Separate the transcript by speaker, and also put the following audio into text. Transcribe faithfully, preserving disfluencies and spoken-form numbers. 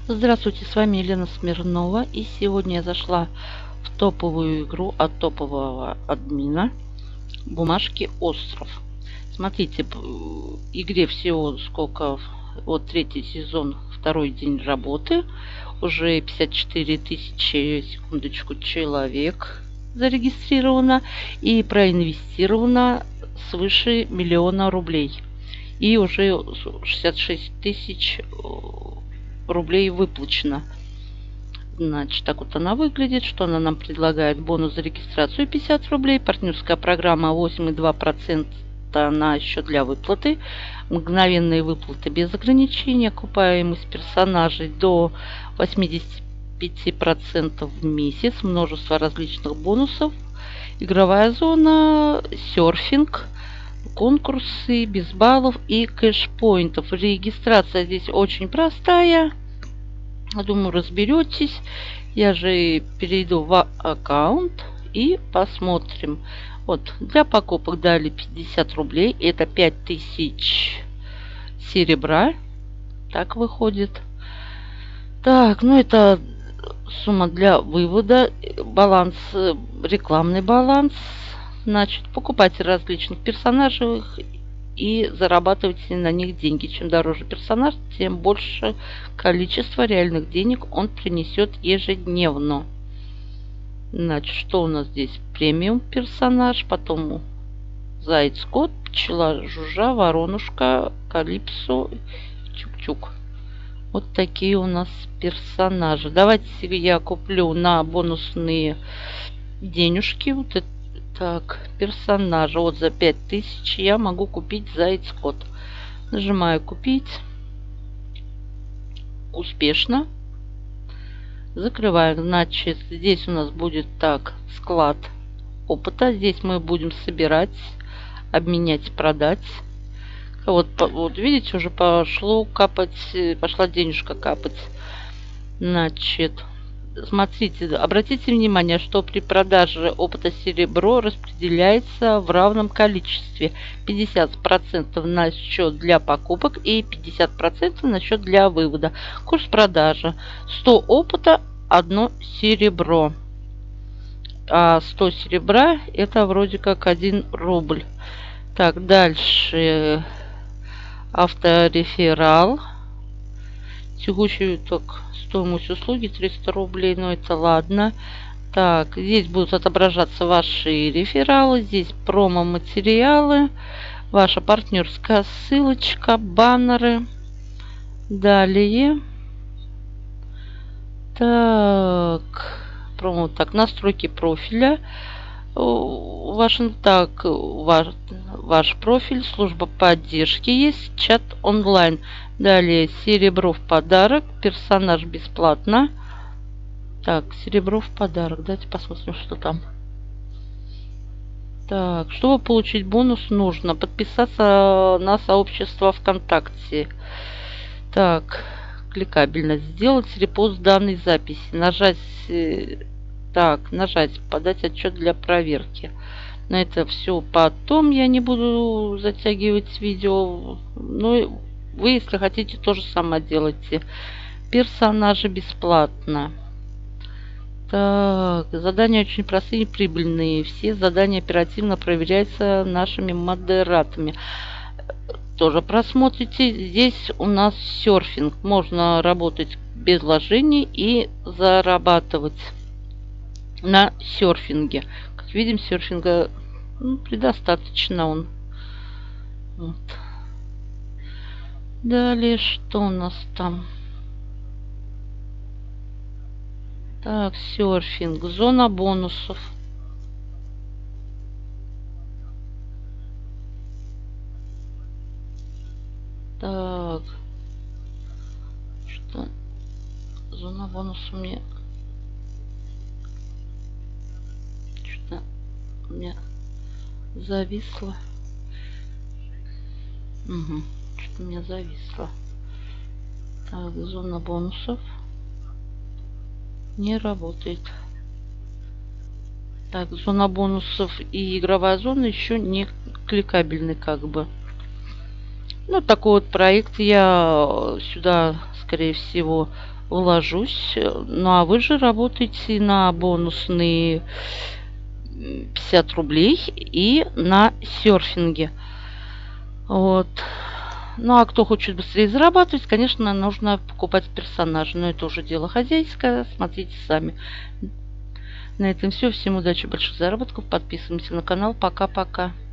Speaker 1: Здравствуйте, с вами Елена Смирнова, и сегодня я зашла в топовую игру от топового админа Бумажки Остров. Смотрите, в игре всего сколько, вот третий сезон, второй день работы, уже пятьдесят четыре тысячи, секундочку, человек зарегистрировано и проинвестировано свыше миллиона рублей. И уже шестьдесят шесть тысяч рублей выплачено. Значит, так вот она выглядит. Что она нам предлагает? Бонус за регистрацию пятьдесят рублей. Партнерская программа восемь и два десятых процента на счет для выплаты. Мгновенные выплаты без ограничения. Окупаемость персонажей до восьмидесяти пяти процентов в месяц. Множество различных бонусов. Игровая зона. Серфинг. Конкурсы, без баллов и кэшпоинтов. Регистрация здесь очень простая. Думаю, разберетесь. Я же перейду в аккаунт и посмотрим. Вот, для покупок дали пятьдесят рублей. Это пять тысяч серебра. Так выходит. Так, ну это сумма для вывода. Баланс, рекламный баланс. Значит, покупайте различных персонажей и зарабатывайте на них деньги. Чем дороже персонаж, тем больше количество реальных денег он принесет ежедневно. Значит, что у нас здесь? Премиум персонаж, потом заяц, кот, пчела, жужжа, воронушка, калипсо, чук-чук. Вот такие у нас персонажи. Давайте я куплю на бонусные денежки. Вот это. Так, персонажа. Вот за пять тысяч я могу купить заяц, кот. Нажимаю купить. Успешно. Закрываем. Значит, здесь у нас будет так, склад опыта. Здесь мы будем собирать, обменять, продать. Вот, вот видите, уже пошло капать, пошла денежка капать. Значит, смотрите, обратите внимание, что при продаже опыта серебро распределяется в равном количестве. пятьдесят процентов на счет для покупок и пятьдесят процентов на счет для вывода. Курс продажи: сто опыта, одно серебро. А сто серебра это вроде как один рубль. Так, дальше автореферал. Текущий итог. Стоимость услуги триста рублей, но это ладно. Так, здесь будут отображаться ваши рефералы. Здесь промо-материалы. Ваша партнерская ссылочка, баннеры. Далее. Так, промо, так, настройки профиля. Ваш, так, ваш, ваш профиль, служба поддержки есть, чат онлайн. Далее серебро в подарок, персонаж бесплатно. Так, серебро в подарок. Давайте посмотрим, что там. Так, чтобы получить бонус, нужно подписаться на сообщество ВКонтакте. Так, кликабельность. Сделать репост данной записи. Нажать, так, нажать, подать отчет для проверки. На это все потом, я не буду затягивать видео. Ну, вы, если хотите, то же самое делайте. Персонажи бесплатно. Так, задания очень простые и прибыльные. Все задания оперативно проверяются нашими модераторами. Тоже просмотрите. Здесь у нас серфинг. Можно работать без вложений и зарабатывать на серфинге. Как видим, серфинга ну, предостаточно он. Вот. Далее, что у нас там? Так, серфинг, зона бонусов. Так, что? Зона бонусов мне... Что-то у меня зависло. Угу. У меня зависло. Так, зона бонусов не работает. Так, зона бонусов и игровая зона еще не кликабельны как бы. Ну, такой вот проект я сюда, скорее всего, вложусь. Ну, а вы же работаете на бонусные пятьдесят рублей и на серфинге. Вот. Ну, а кто хочет быстрее зарабатывать, конечно, нужно покупать персонажа. Но это уже дело хозяйское. Смотрите сами. На этом все. Всем удачи, больших заработков. Подписываемся на канал. Пока-пока.